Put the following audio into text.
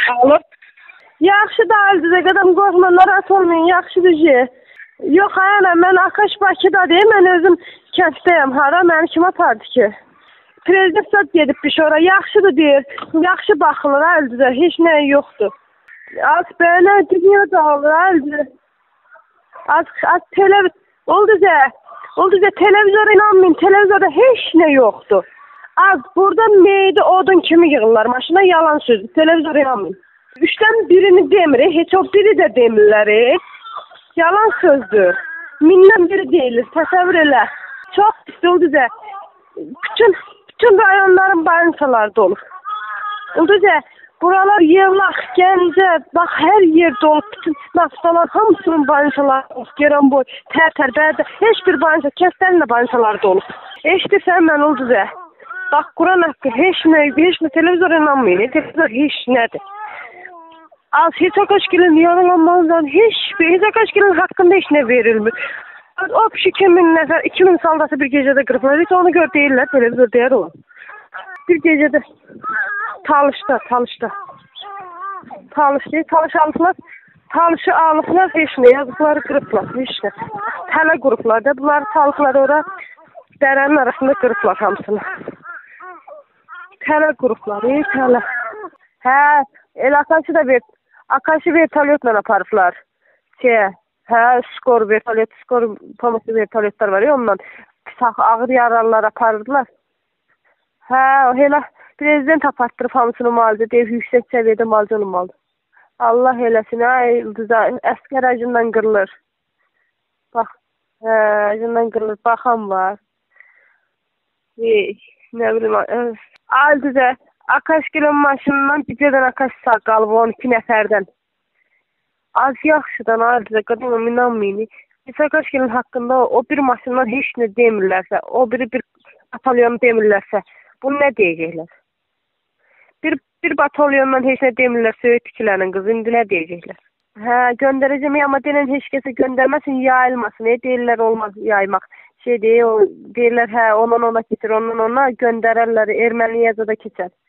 alıb. Yaxşı da Əldizə qədəm qorxma, narahat olmayın, yaxşıdır ki. Yox, ana, mən Akaş Bakıda deyim, mən özüm kənddəyəm, hara, məni kim apardı ki? Prezident zat gedibmiş ora, yaxşıdır deyir, yaxşı baxılır Əldizə, heç nə yoxdur. Az belə dünya dağılır Əldizə. Az Olduza televizora inanmayın, televizorda heç nə yoxdur. Az burada meydi odun kimi yığırlar, maşına yalan sözdür, televizora inanmayın. Üçdən birini demir, heç o biri də demirlər. Yalan sözdür. Mindən biri deyilir, təsəvvür elə. Çox pis Olduza. Bütün rayonların bankalar dolu. Olduza, buralar Yevlax, Gəncə, bax hər yer dolu. Bütün naftalar, hamısının bankaları dolu. Geranboy, Tərtər, Bərdə, heç bir banka, kəstəlinlə bankalar dolu. Eşidirsən mən Olduza. Bax, Quran haqqı, heç nə, televizora inanmayın, televizor heç nədir. Az heç Akaşgil'in yaralanmazdan heç Akaşgil'in hakkında heç nə verilmir. O 2000 saldası bir gecədə qırıblar. Heç onu gör deyirlər, televizor deyər olan. Bir gecədə Talışda. Talışı alıblar, heç nə, yazıqları qırıblar, heç nə. Tələ qırıblar da, bunları talıqları ora dərənin arasında qırıblar hamısını. Tələ qırıblar, tələ. Hə, el Akaşı da Akaşı vertolyotla aparıblar. Skor pomosu vertolyotlar var ya, ondan ağır yaralılar aparırdılar. Elə prezident apartdırıb hamısını malcı, deyib yüksək səviyyədə malcı olmalıdır. Allah eləsin, əskər acından qırılır. Bax, acından qırılır, baxan var. Nə bilim, Aldizə, Akaşgil'in maşınından bircədən Akaş sağ qalıb 12 nəfərdən. Az yaxşıdan Aldizə, qadınım inanmayın. Biz Akaşgil'in haqqında o bir maşından heç nə demirlərsə, o biri bir batalyonu demirlərsə, bunu nə deyəcəklər? Bir batalyondan heç nə demirlər, söyüt ikilərinin qızı, indi nə deyəcəklər? Göndərəcəm, amma denən heç kəsə göndərməsin, yayılmasın. Deyirlər, olmaz yaymaq. Deyirlər, ondan ona keçir, ondan ona göndərərlər, Erməniyəcə də keçər.